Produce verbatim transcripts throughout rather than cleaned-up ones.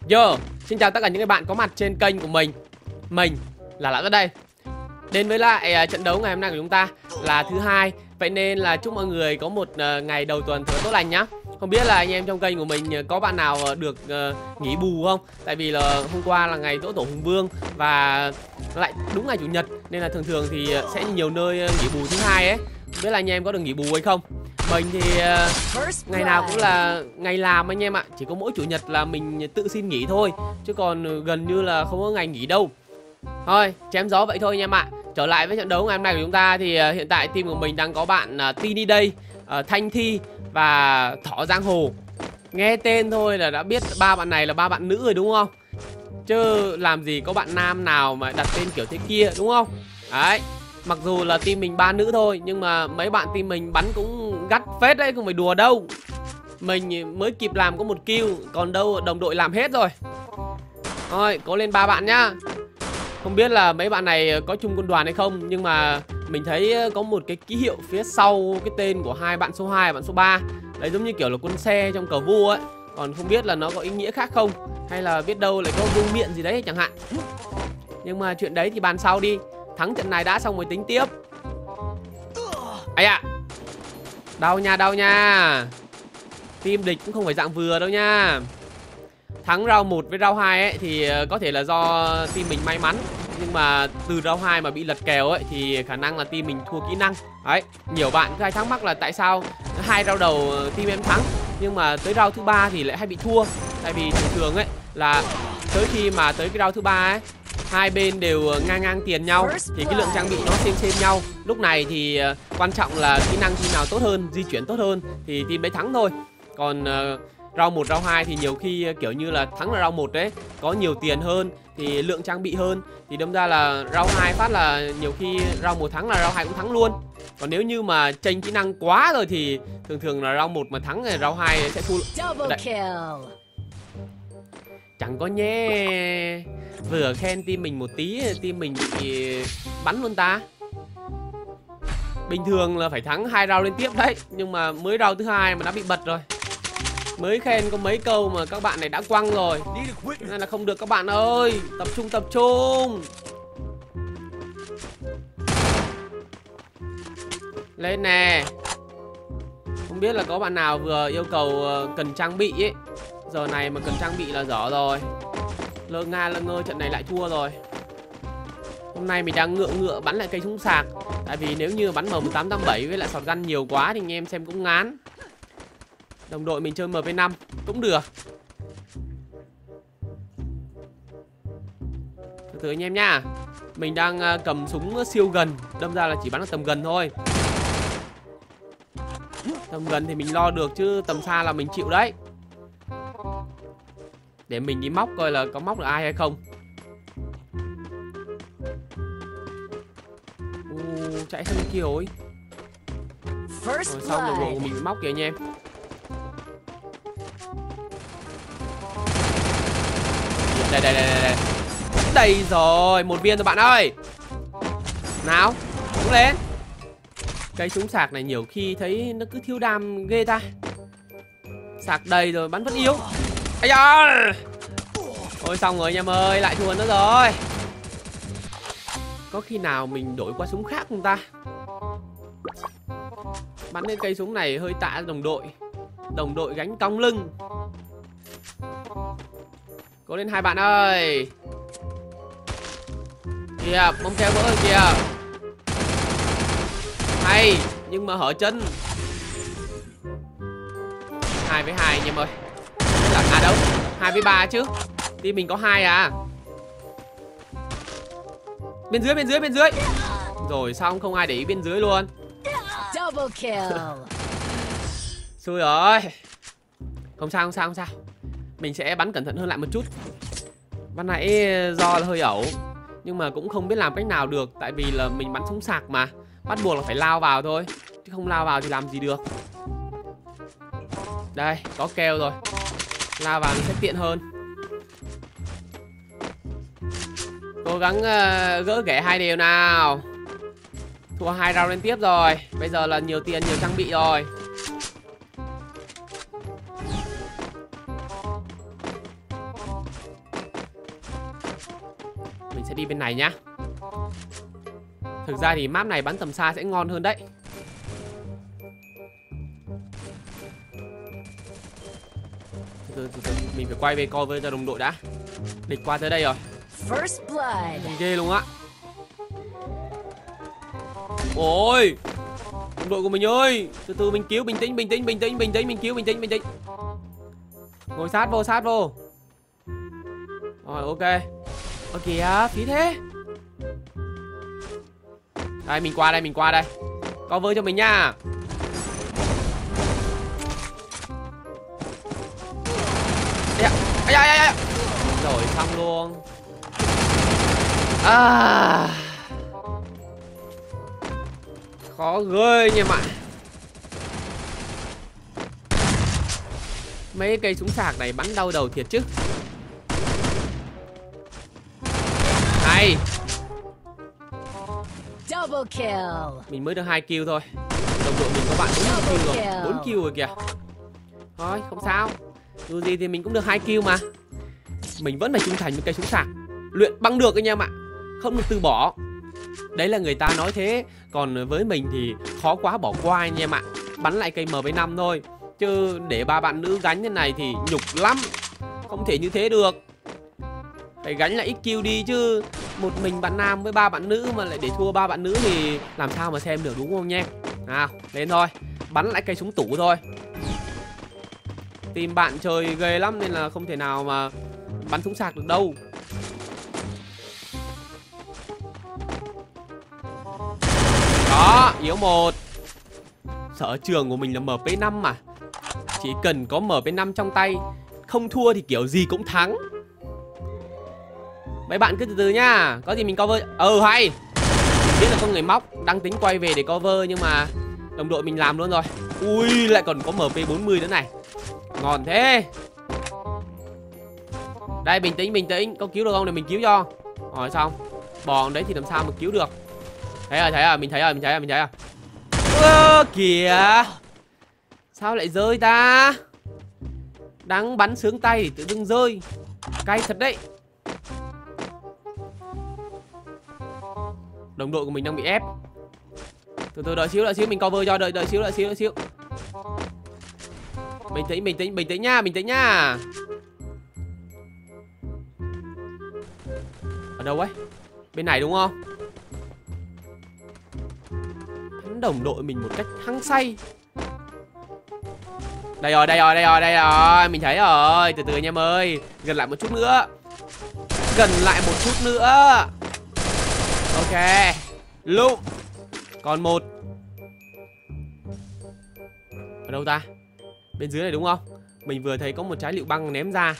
Yo, xin chào tất cả những bạn có mặt trên kênh của mình. Mình là Lão ở đây. Đến với lại uh, trận đấu ngày hôm nay của chúng ta là thứ hai. Vậy nên là chúc mọi người có một uh, ngày đầu tuần thật tốt lành nhá. Không biết là anh em trong kênh của mình có bạn nào được uh, nghỉ bù không? Tại vì là hôm qua là ngày Dỗ Tổ Hùng Vương và lại đúng ngày Chủ nhật, nên là thường thường thì sẽ nhiều nơi nghỉ bù thứ hai ấy. Không biết là anh em có được nghỉ bù hay không? Mình thì uh, ngày nào cũng là ngày làm anh em ạ. Chỉ có mỗi Chủ nhật là mình tự xin nghỉ thôi, chứ còn gần như là không có ngày nghỉ đâu. Thôi, chém gió vậy thôi anh em ạ. Trở lại với trận đấu ngày hôm nay của chúng ta thì uh, hiện tại team của mình đang có bạn uh, Tini đây, uh, Thanh Thi và Thỏ Giang Hồ. Nghe tên thôi là đã biết ba bạn này là ba bạn nữ rồi đúng không? Chứ làm gì có bạn nam nào mà đặt tên kiểu thế kia đúng không? Đấy. Mặc dù là team mình ba nữ thôi, nhưng mà mấy bạn team mình bắn cũng gắt phết đấy, không phải đùa đâu. Mình mới kịp làm có một kill, còn đâu đồng đội làm hết rồi. Thôi, cố lên ba bạn nhá. Không biết là mấy bạn này có chung quân đoàn hay không, nhưng mà mình thấy có một cái ký hiệu phía sau cái tên của hai bạn số hai và bạn số ba. Đấy giống như kiểu là quân xe trong cờ vua ấy. Còn không biết là nó có ý nghĩa khác không, hay là biết đâu lại có vương miện gì đấy chẳng hạn. Nhưng mà chuyện đấy thì bàn sau đi. Thắng trận này đã xong rồi tính tiếp. Ấy ạ. Đau nha, đau nha. Team địch cũng không phải dạng vừa đâu nha. Thắng round một với round hai ấy thì có thể là do team mình may mắn, nhưng mà từ round hai mà bị lật kèo ấy thì khả năng là team mình thua kỹ năng. Đấy, nhiều bạn cứ hay thắc mắc là tại sao hai round đầu team em thắng, nhưng mà tới round thứ ba thì lại hay bị thua. Tại vì thường thường ấy là tới khi mà tới cái round thứ ba ấy, hai bên đều ngang ngang tiền nhau thì cái lượng trang bị nó xem xem nhau. Lúc này thì uh, quan trọng là kỹ năng team nào tốt hơn, di chuyển tốt hơn thì team đấy thắng thôi. Còn uh, round một, round hai thì nhiều khi uh, kiểu như là thắng là round một đấy, có nhiều tiền hơn thì lượng trang bị hơn, thì đâm ra là round hai phát là nhiều khi round một thắng là round hai cũng thắng luôn. Còn nếu như mà chênh kỹ năng quá rồi thì thường thường là round một mà thắng thì round hai sẽ thua. Chẳng có nhé. Vừa khen team mình một tí, team mình bị bắn luôn ta. Bình thường là phải thắng hai round liên tiếp đấy, nhưng mà mới round thứ hai mà đã bị bật rồi. Mới khen có mấy câu mà các bạn này đã quăng rồi, nên là không được các bạn ơi. Tập trung tập trung. Lên nè. Không biết là có bạn nào vừa yêu cầu cần trang bị ấy. Giờ này mà cần trang bị là dở rồi. Lơ nga lơ ngơ trận này lại thua rồi. Hôm nay mình đang ngựa ngựa bắn lại cây súng sạc. Tại vì nếu như bắn M một tám tám bảy với lại shotgun nhiều quá thì anh em xem cũng ngán. Đồng đội mình chơi M P năm cũng được. Từ từ anh em nha. Mình đang cầm súng siêu gần, đâm ra là chỉ bắn ở tầm gần thôi. Tầm gần thì mình lo được, chứ tầm xa là mình chịu đấy. Để mình đi móc coi là có móc được ai hay không. Ồ, chạy sang bên kia rồi. Rồi xong đồng đội của mình móc kìa anh em. Đây đây đây đây đây. Đây rồi, một viên rồi bạn ơi. Nào, cũng lên. Cây súng sạc này nhiều khi thấy nó cứ thiếu đam ghê ta. Sạc đầy rồi bắn vẫn yếu. Ây da. Ôi xong rồi anh em ơi, lại thua nữa rồi. Có khi nào mình đổi qua súng khác không ta? Bắn lên cây súng này hơi tạ đồng đội. Đồng đội gánh cong lưng. Cố lên hai bạn ơi. Kìa, bông keo vỡ rồi kìa. Hay, nhưng mà hở chân. Hai với hai anh em ơi. Là à đâu, hai với ba chứ. Team mình có hai à. Bên dưới, bên dưới, bên dưới. Rồi xong không ai để ý bên dưới luôn. Double kill. Xui rồi. Không sao, không sao, không sao. Mình sẽ bắn cẩn thận hơn lại một chút. Ban nãy do là hơi ẩu, nhưng mà cũng không biết làm cách nào được. Tại vì là mình bắn súng sạc mà, bắt buộc là phải lao vào thôi, chứ không lao vào thì làm gì được. Đây, có keo rồi. Lao vào nó sẽ tiện hơn. Cố gắng uh, gỡ ghẻ hai đều nào. Thua hai round liên tiếp rồi. Bây giờ là nhiều tiền, nhiều trang bị rồi. đi bên này nhá. Thực ra thì map này bắn tầm xa sẽ ngon hơn đấy. Từ từ, từ từ. Mình phải quay về cover cho đồng đội đã. Địch qua tới đây rồi. First blood. Ghê luôn á. Ôi, đồng đội của mình ơi, từ từ mình cứu, bình tĩnh, bình tĩnh, bình tĩnh, bình tĩnh, mình cứu, bình tĩnh, bình tĩnh. Ngồi sát vô, sát vô. Rồi, ok. Ơ kìa, phí thế. Đây, mình qua đây, mình qua đây. Cover cho mình nha. Ây da, ây da, ây da. Rồi, xong luôn. À, khó ghê nha bạn. Mấy cây súng sạc này bắn đau đầu thiệt chứ. Hay. Double kill. Mình mới được hai kill thôi. Đồng đội mình có bạn bốn kill rồi, bốn kill rồi kìa. Thôi, không sao. Dù gì thì mình cũng được hai kill mà. Mình vẫn phải trung thành với cây súng sạc. Luyện băng được anh em ạ. Không được từ bỏ. Đấy là người ta nói thế. Còn với mình thì khó quá bỏ qua anh em ạ. Bắn lại cây M P năm thôi. Chứ để ba bạn nữ gánh thế này thì nhục lắm. Không thể như thế được. Phải gánh lại ít kill đi chứ. Một mình bạn nam với ba bạn nữ mà lại để thua ba bạn nữ thì làm sao mà xem được, đúng không nha. Nào, lên thôi. Bắn lại cây súng tủ thôi. Team bạn chơi ghê lắm nên là không thể nào mà bắn súng sạc được đâu. Đó, yếu một. Sở trường của mình là M P năm mà. Chỉ cần có M P năm trong tay, không thua thì kiểu gì cũng thắng. Mấy bạn cứ từ từ nhá. Có gì mình cover. Ừ hay. Mình biết là có người móc đang tính quay về để cover, nhưng mà đồng đội mình làm luôn rồi. Ui, lại còn có M P bốn mươi nữa này. Ngon thế. Đây, bình tĩnh, bình tĩnh. Có cứu được không để mình cứu cho. Rồi xong. Bòn đấy thì làm sao mà cứu được. Thấy rồi, thấy rồi, mình thấy rồi, mình thấy rồi, mình thấy rồi. Ơ kìa. Sao lại rơi ta. Đang bắn sướng tay thì tự dưng rơi. Cay thật đấy. Đồng đội của mình đang bị ép. Từ từ, đợi xíu, đợi xíu, mình cover cho. Đợi, đợi xíu, đợi xíu, đợi xíu. Bình tĩnh, bình tĩnh, bình tĩnh nha, bình tĩnh nha. Ở đâu ấy? Bên này đúng không? Hắn đồng đội mình một cách hăng say. Đây rồi, đây rồi, đây rồi, đây rồi. Mình thấy rồi. Từ từ anh em ơi. Gần lại một chút nữa. Gần lại một chút nữa. Ok. Lụm. Còn một. Ở đâu ta? Bên dưới này đúng không? Mình vừa thấy có một trái lựu băng ném ra.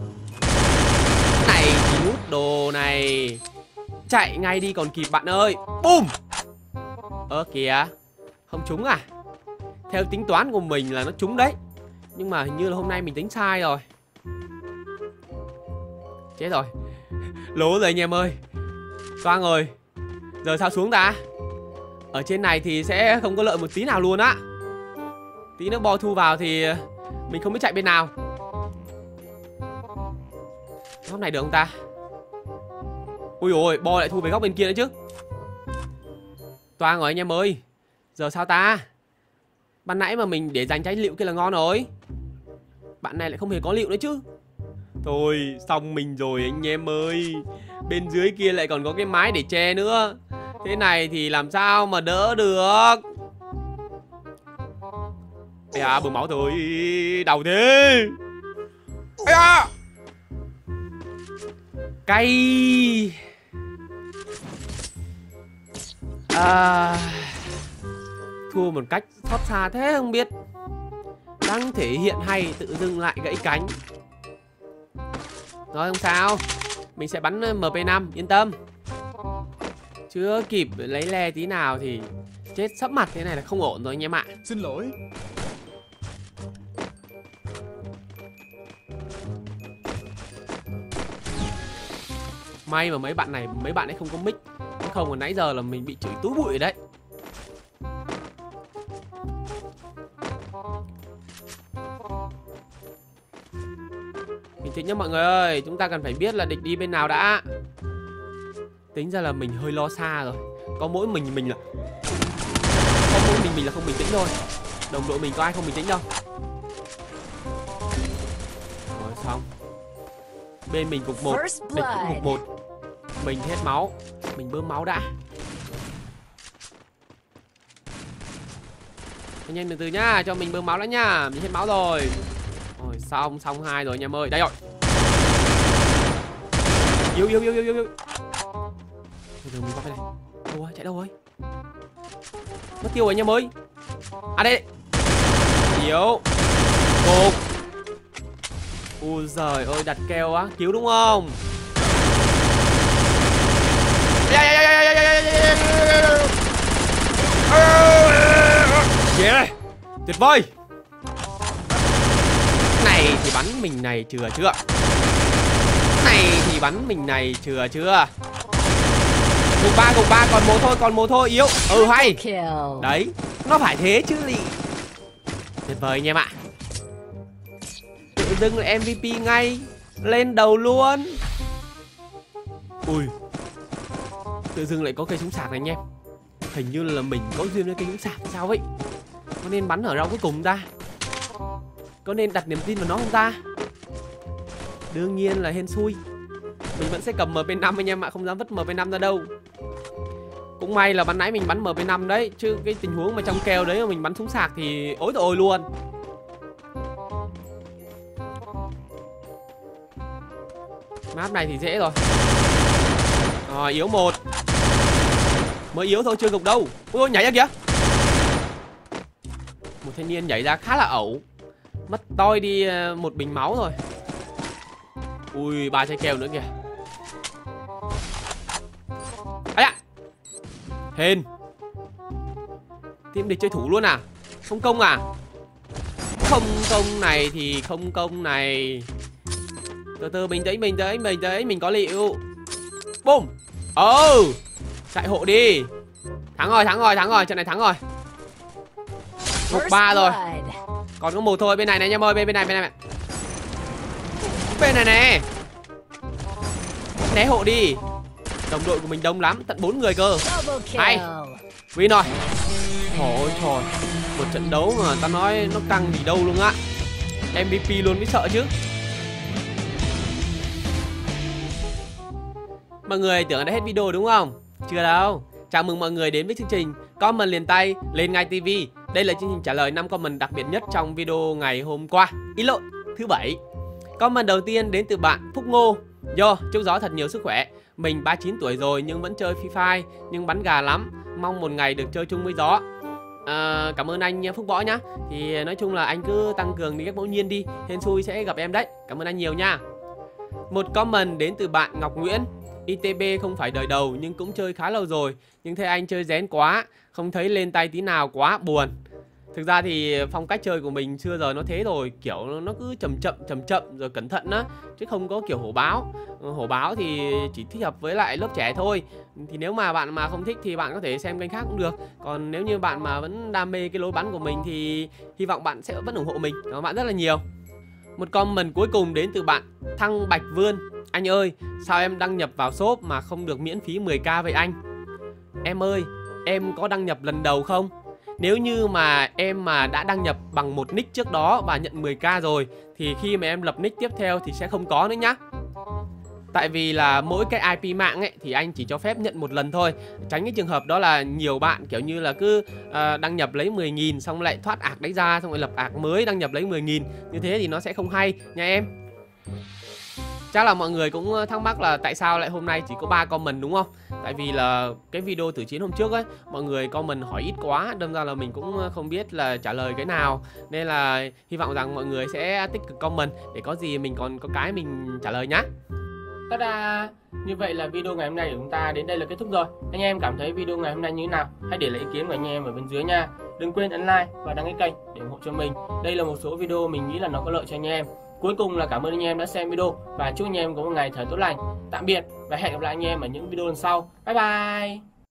Này thì nút đồ này. Chạy ngay đi còn kịp bạn ơi. Bùm. Ơ kìa. Không trúng à? Theo tính toán của mình là nó trúng đấy. Nhưng mà hình như là hôm nay mình tính sai rồi. Chết rồi. Lố rồi anh em ơi. Toang rồi. Giờ sao xuống ta? Ở trên này thì sẽ không có lợi một tí nào luôn á. Tí nữa bo thu vào thì mình không biết chạy bên nào. Góc này được không ta? Ui ôi, bo lại thu về góc bên kia nữa chứ. Toang rồi anh em ơi. Giờ sao ta? Ban nãy mà mình để dành trái lựu kia là ngon rồi. Bạn này lại không hề có lựu nữa chứ. Thôi, xong mình rồi anh em ơi. Bên dưới kia lại còn có cái mái để che nữa. Thế này thì làm sao mà đỡ được. Ây da, bơm máu thôi. Đau thế. Ây da. Cay. À, thua một cách xót xa thế không biết. Đang thể hiện hay tự dưng lại gãy cánh. Rồi không sao. Mình sẽ bắn M P năm, yên tâm. Chưa kịp lấy le tí nào thì chết sấp mặt thế này là không ổn rồi anh em ạ. Xin lỗi. May mà mấy bạn này, mấy bạn ấy không có mic. Nếu không, còn nãy giờ là mình bị chửi túi bụi rồi đấy. Bình tĩnh nhá mọi người ơi. Chúng ta cần phải biết là địch đi bên nào đã. Tính ra là mình hơi lo xa rồi. Có mỗi mình mình là Có mỗi mình mình là không bình tĩnh thôi. Đồng đội mình có ai không bình tĩnh đâu. Rồi xong. Bên mình cục một, địch cũng cục một. Mình hết máu. Mình bơm máu đã. Anh em từ từ nhá, cho mình bơm máu đã nhá. Mình hết máu rồi. Rồi xong, xong hai rồi anh em ơi. Đây rồi. Yếu yếu yếu yếu yếu. Bây giờ mình qua cái này. Đâu rồi, chạy đâu rồi? Mất tiêu rồi anh em ơi. À đây. Yếu. Cục. Ui giời ơi, đặt keo á, cứu đúng không? Yeah. Tuyệt vời. Này thì bắn mình này chừa chưa? Này thì bắn mình này chừa chưa? Gục ba, gục ba, còn một thôi, còn một thôi, yếu. Ừ hay. Đấy, nó phải thế chứ lị. Tuyệt vời anh em ạ. Tự dưng là em vê pê ngay. Lên đầu luôn. Ui. Tự dưng lại có cây súng sạc này anh em. Hình như là mình có duyên với cây súng sạc hay sao vậy? Có nên bắn ở rau cuối cùng ta? Có nên đặt niềm tin vào nó không ta? Đương nhiên là hên xui. Mình vẫn sẽ cầm em pê năm anh em ạ, không dám vứt em pê năm ra đâu. Cũng may là ban nãy mình bắn em pê năm đấy. Chứ cái tình huống mà trong kèo đấy mà mình bắn súng sạc thì ối tội ôi luôn. Map này thì dễ rồi. Rồi yếu một. Mới yếu thôi chưa gục đâu. Ui nhảy ra kìa. Một thanh niên nhảy ra khá là ẩu. Mất toi đi một bình máu rồi. Ui ba trái kèo nữa kìa. Ấy ạ. Hên. Team địch chơi thủ luôn à? Không công à? Không công này thì không công này. Từ từ bình tĩnh bình tĩnh bình tĩnh. Mình có liệu. Boom. Ừ. Chạy hộ đi. Thắng rồi thắng rồi thắng rồi. Trận này thắng rồi. Một ba rồi. Còn có một thôi. Bên này này anh em ơi. Bên, bên này bên này. Bên này nè. Né hộ đi. Đồng đội của mình đông lắm. Tận bốn người cơ. Hay. Win rồi. Trời trời. Một trận đấu mà ta nói nó căng gì đâu luôn á. em vê pê luôn mới sợ chứ. Mọi người tưởng đã hết video đúng không? Chưa đâu. Chào mừng mọi người đến với chương trình Comment liền tay lên ngay ti vi. Đây là chương trình trả lời năm comment đặc biệt nhất trong video ngày hôm qua. Ý lộn, thứ bảy. Comment đầu tiên đến từ bạn Phúc Ngô. Yo, chúc gió thật nhiều sức khỏe. Mình ba mươi chín tuổi rồi nhưng vẫn chơi Free Fire, nhưng bắn gà lắm. Mong một ngày được chơi chung với gió. À, cảm ơn anh Phúc Võ nhá. Thì nói chung là anh cứ tăng cường đi các ngẫu nhiên đi. Hên xui sẽ gặp em đấy. Cảm ơn anh nhiều nha. Một comment đến từ bạn Ngọc Nguyễn. i tê bê không phải đời đầu nhưng cũng chơi khá lâu rồi. Nhưng thấy anh chơi rén quá. Không thấy lên tay tí nào, quá buồn. Thực ra thì phong cách chơi của mình xưa giờ nó thế rồi. Kiểu nó cứ chậm chậm chậm chậm rồi cẩn thận á. Chứ không có kiểu hổ báo. Hổ báo thì chỉ thích hợp với lại lớp trẻ thôi. Thì nếu mà bạn mà không thích thì bạn có thể xem kênh khác cũng được. Còn nếu như bạn mà vẫn đam mê cái lối bắn của mình thì hy vọng bạn sẽ vẫn ủng hộ mình. Cảm ơn bạn rất là nhiều. Một comment cuối cùng đến từ bạn Thăng Bạch Vươn. Anh ơi, sao em đăng nhập vào shop mà không được miễn phí mười k vậy anh? Em ơi, em có đăng nhập lần đầu không? Nếu như mà em mà đã đăng nhập bằng một nick trước đó và nhận mười k rồi thì khi mà em lập nick tiếp theo thì sẽ không có nữa nhá. Tại vì là mỗi cái i pê mạng ấy thì anh chỉ cho phép nhận một lần thôi. Tránh cái trường hợp đó là nhiều bạn kiểu như là cứ uh, đăng nhập lấy mười nghìn xong lại thoát ạc đấy ra, xong rồi lập ạc mới đăng nhập lấy mười nghìn. Như thế thì nó sẽ không hay nha em. Chắc là mọi người cũng thắc mắc là tại sao lại hôm nay chỉ có ba comment đúng không? Tại vì là cái video tử chiến hôm trước ấy, mọi người comment hỏi ít quá, đâm ra là mình cũng không biết là trả lời cái nào. Nên là hy vọng rằng mọi người sẽ tích cực comment để có gì mình còn có cái mình trả lời nhá. Ta-da! Như vậy là video ngày hôm nay của chúng ta đến đây là kết thúc rồi. Anh em cảm thấy video ngày hôm nay như thế nào? Hãy để lại ý kiến của anh em ở bên dưới nha. Đừng quên ấn like và đăng ký kênh để ủng hộ cho mình. Đây là một số video mình nghĩ là nó có lợi cho anh em. Cuối cùng là cảm ơn anh em đã xem video và chúc anh em có một ngày thời tốt lành. Tạm biệt và hẹn gặp lại anh em ở những video lần sau. Bye bye!